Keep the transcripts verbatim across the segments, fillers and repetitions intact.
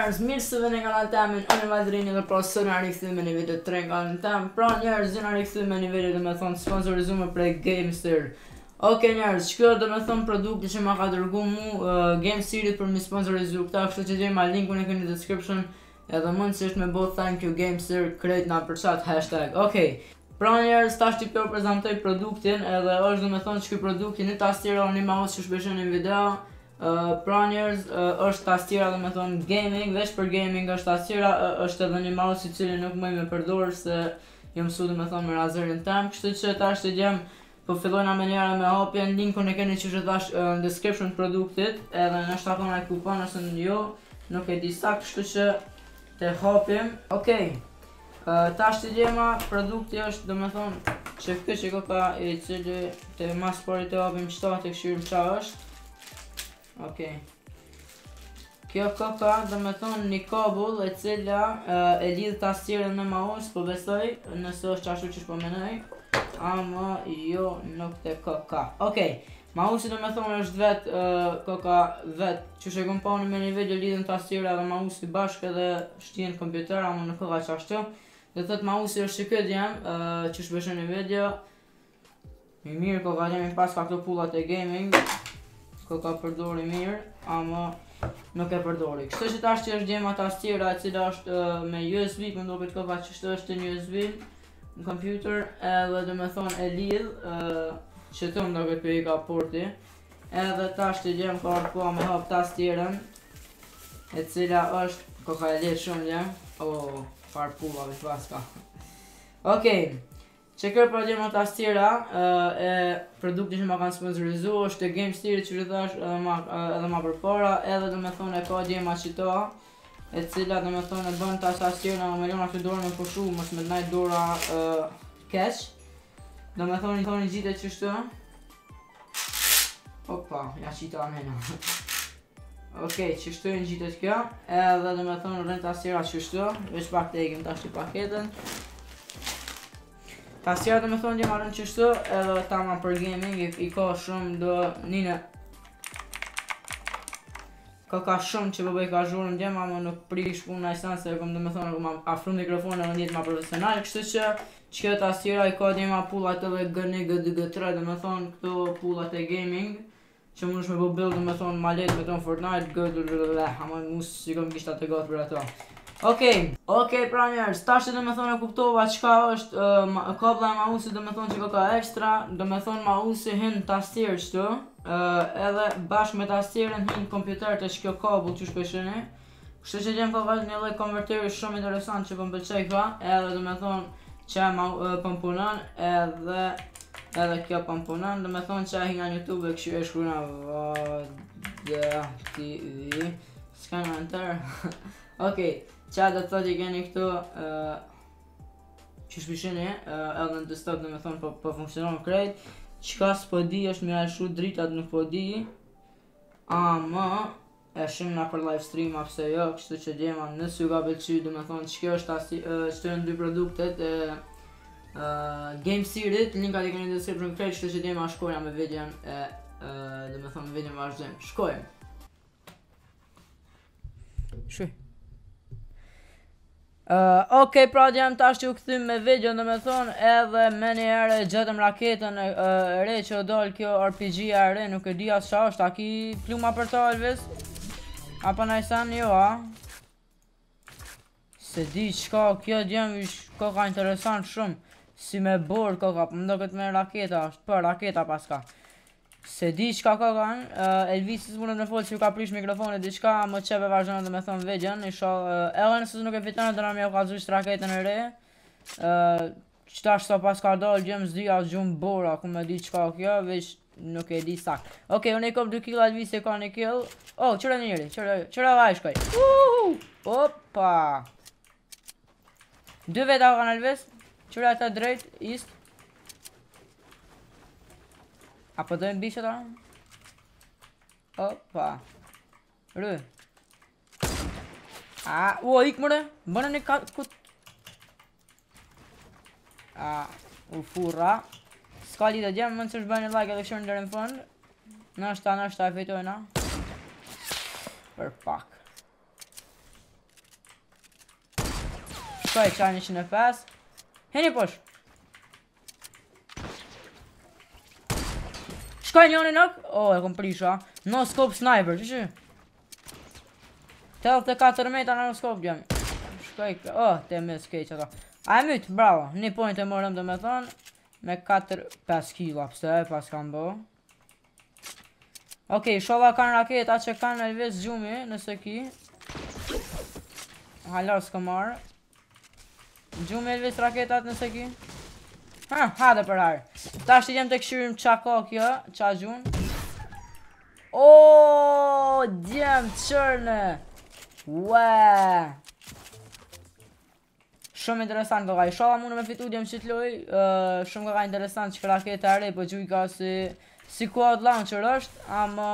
njerëz, mirë se vini në kanalin tem, unë Valdrini dhe pra sot na rikthyer me një video të tre në kanalin tem. Pra njerëz, na rikthyer me një video domethënë sponsorizuar prej Gamester. Ok njerëz, kjo domethënë produkti që ma ka dërguar mu uh, Game Series për mi sponsorizuar këta, kështu që gjejmë linkun e keni në description. Edhe mundësisht me bëu thank you Gamester krejt na për chat hashtag. Okej. Pra njerëz, tash ti po prezantoj produktin, edhe është domethënë që ky produkti në tastiera unë mouse që shpeshon në video. Uh, pra njerëz, uh, është tastiera dhe me thonë gaming, veç për gaming është tastiera, uh, është edhe një mouse i cili nuk mëj me përdorë se jë mësu dhe me thonë me razerin tem, kështu që tash të gjem po fillojna me njëra me hapjen, linkun e keni që që tash uh, në description produktit, edhe në shtakon e kupon ose në jo, nuk e di sa, kështu që të hapim. Okej, uh, tash të gjema produkti është dhe me thonë që këtë që ka i cili të mas pari të hapim qëta të këshyrim qa është. Okej. Kjo ka dhe me thonë një kabull e cila uh, e lidh tastierën me mouse, po besoj, nëse është ashtu që shpo menoj, ama jo nuk të ka. Okej, mouse dhe me thonë është vet, uh, ka vet, që shë kom pa në me një video lidhën tastiera dhe mouse bashkë edhe shtjen kompjuter, ama nuk ka që ashtu. Dhe thët mouse është që këtë jam, uh, që shbeshën një video, i mirë ko ka jemi pas ka këto pullat e gaming, ko ka përdori mirë, ama nuk e përdori. Kështu që tash që është gjema tastiera e cila është uh, me U S B, më ndopit ko ka që shtë është një U S B në computer, edhe dhe me thonë e lidh, uh, që të më ndopit për i ka porti, edhe tash që gjem ka orë po me hap tastierën, e cila është, ko ka e lidh shumë gjem, o, oh, farë pulla vë paska. Okej. Që kërë pra gjema tastiera uh, e produkti që ma kanë sponsorizu është e Game Series që rrëthash edhe ma, uh, edhe ma përpara, edhe dhe me thonë e ka gjema qita e cila dhe me thonë e bënë ta tastiera në miliona të dorë me pushu mos me të najt dora uh, keq. Dhe me thonë i thonë i gjitë e qështu. Opa, ja qita amena. Okej, qështu i në gjitë e kjo, edhe dhe me thonë rrën tastiera qështu, veç pak të ekim tash të paketën. Tastiera dhe me thonë gjemë arën qështu, edhe ta ma për gaming, i, i ka shumë do njëne Ka ka shumë që përbëj ka zhurën gjemë, ama nuk prish puna i sanë, se kom dhe me thonë kom afru mikrofone edhe njëtë ma profesional, kështu që që tastiera i ka gjemë pullat edhe G një G dy G tre, dhe me thonë këto pullat e gaming, që më nëshme po build dhe me thonë malet me thonë Fortnite, G dy G tre, ama musë si kom kishtë atë gatë për ato. Okej, okej pra njerës, tash dhe me thonë e kuptova qka është uh, kabla e mouse dhe me thonë që ka ka ekstra, dhe me thonë mouse hinë tastierë qëtu, uh, edhe bashkë me tastierën hinë kompjuter të që kjo kabull që shpeshini, kështu që gjemë ka vajtë një lej konverteri shumë interesant që pëm pëlqej ka, edhe dhe me thonë që e uh, pëmpunan, edhe edhe kjo pëmpunan, dhe me thonë që e hi nga YouTube e këshu e shkruna Vada T V, s'ka në enter, okej. Qa dhe të thot i keni këtu uh, që shpishini, uh, edhe në desktop dhe me thonë po, po funksionon krejt. Qka s'po di është me alëshu dritat nuk po di, ama e shumë nga për live stream apse jo, kështu që gjema nësë ju ka pëlqy dhe me thonë që kjo është asi, uh, që të në dy produktet uh, uh, Game Series, linkat i keni në description krejt, kështu që gjema shkoja me videon e uh, dhe me thonë videon vazhdojmë. Shkojmë! Shkoj! Uh, ok, pra gjem tash që u këthym me video dhe me thonë edhe me një ere gjëtëm raketën e uh, re që o dollë kjo R P G e re, nuk e di asë qa është, a ki pluma për ta Elvis? Apo na i sanë jo, a? Se di qka kjo gjem ish koka interesant shumë, si me bord koka, për mdo këtë me raketa, është për raketa paska. Se di qka ka kanë, uh, Elvisis mundët me folë që ju ka prish mikrofonit di qka, më qepe vazhdojnë dhe me thonë videon, isha, uh, edhe nësës nuk e fitanë dhe në mjë ka zhusht raketën e re, uh, qëta shto pas ka dollë gjemë zdi asë gjumë bora, ku me di qka kjo, veç nuk e di sak. Okej, unë i kom dy killa, Elvisi e ka një kill, oh, qëre njëri, qëre, qëre vaj shkoj, uuuu, opa, dy veta kanë Elvis, qëre ata drejt, ist, apo dojmë bishë ta? Opa. Rë. A, ua, ikë mëre. Bënë një ka... kut... A, u furra. Ska lidhe gjemë, mënë që është bëjnë një like edhe këshërë në dërën fund. Nështë ta, nështë ta e fejtojna. Për pak. Shkoj, qaj njëqind e pesë. Heni posh. Shkoj njëni nëk. O, e kom prisha. No scope sniper, që që? tetëdhjetë e katër metra në scope gjemi. Shkoj, o, te me skej që ta. A e mytë, bravo. Një point e morëm dhe me thonë. Me katër pesë kila, pse, pas kam bo. Okej, shova kanë raketa që kanë Elvis gjumi, nëse ki. Hala s'ko marë. Gjumi Elvis raketat nëse ki. Ha, hade për harë. Ta është i jem të këshyrim qa ka kjo, qa gjun. Oooo, djem qërne. Ue. Shumë interesant këka. I shova mune me fitu djem që t'loj. Shumë këka interesant që raketa e re, po gjuj ka si si quad launcher është, ama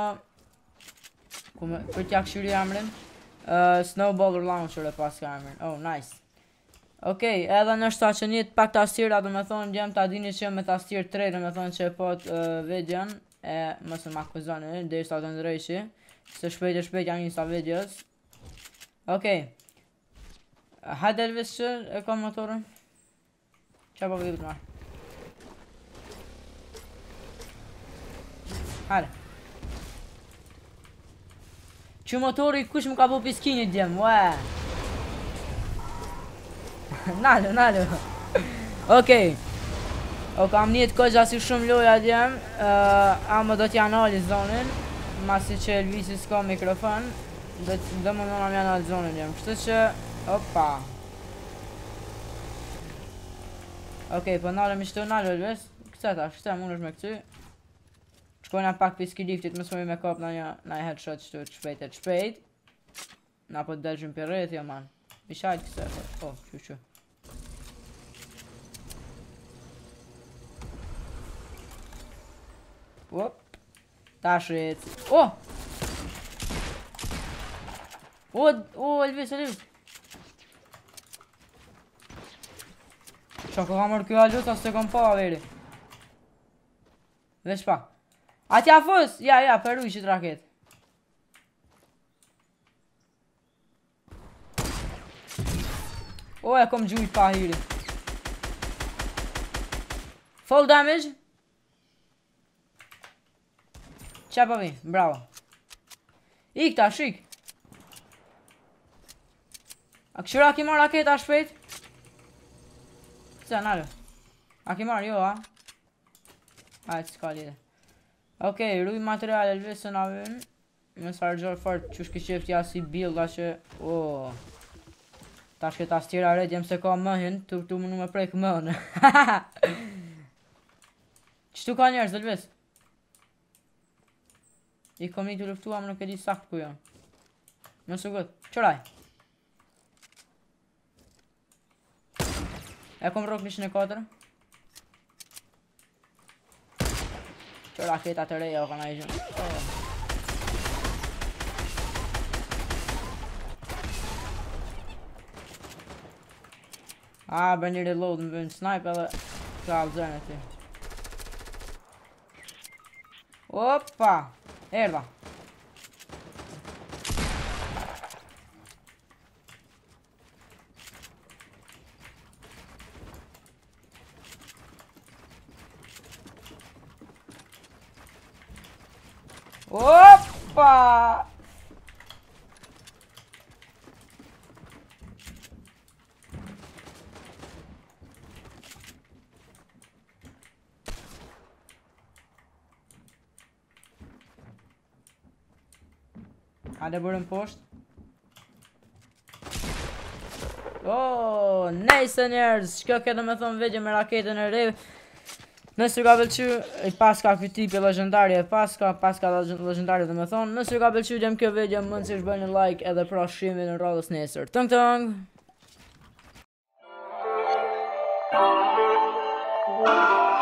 për t'ja këshyri emrin. Snowballer launcher e pas ka emrin. Oh, nice. Okej, okay, edhe nështë ta që njët pak tastira, dhe me thonë gjem ta dini që me tastir tre, dhe me thonë që e pot uh, videon, e mësë më akuzoni, dhe ishta të ndrejshi, se shpejt e shpejt janë njësa videos. Okej. Okay. Hajde Elvis që e ka motorën. Qa po vipit marë? Hajde. Që motori kush më ka po piskinit djem, ue. Nalo, nalo. Okej. O kam njët këgja si shumë loja djem. Amo do t'ja nali zonin. Masi që Elvisi s'ka mikrofon. Dhe më nëna m'ja nali zonin djem. Kështë që... Opa. Okej, po nalë mi qëto nalo Elvis. Këse ta, kështë mund është me këty. Qkojna pak piski liftit, më s'moj me kap në një headshot qëtu të shpejt e të shpejt. Na po t'delgjim për rreth, jo man. I shajt këse, oh, që që. Op. Ta shrit. Oh! O, o, Elvis, Elvis. Qa ka mërë kjo alut, as të kom pa veri. Vesh pa. Atja fës, ja, ja, peru i qit raket. O, e kom gjujt pa hiri. Full damage. Qa pa vi, bravo. Ik ta, shik. A këshura ki marrë raketa shpejt? Se, nalë. A ki marrë, jo, a? Ajtë, s'ka lide. Okej, ruj material Elvis së na vën. Më sargjor fort që shki qeftja si builda që... Oh. Ta shke ta stjera red jem se ka mëhin, tu tu më në me prejkë mëhën. Qëtu ka njerës, Elvis? I kom një të luftua, më nuk e di sakt ku janë. Më së gëtë, qëraj. E kom rok njëshën e katër. Që raketat të reja o ka na i gjënë. A, bërë një reload më bëjnë snipe edhe ka alëzërën e ty. Opa! Erda. Opa! Hajde bërëm poshtë. Oh, nice njerëz. Shko këtë me thonë video me raketën e re. Nësë ka pëlqy, paska këtë tipi legendarje, paska, paska legendarje dhe me thonë. Nësë ka pëlqy djem kjo video, mënë si shbëjnë like edhe pra shimin në radhës nesër. Tëng tëng!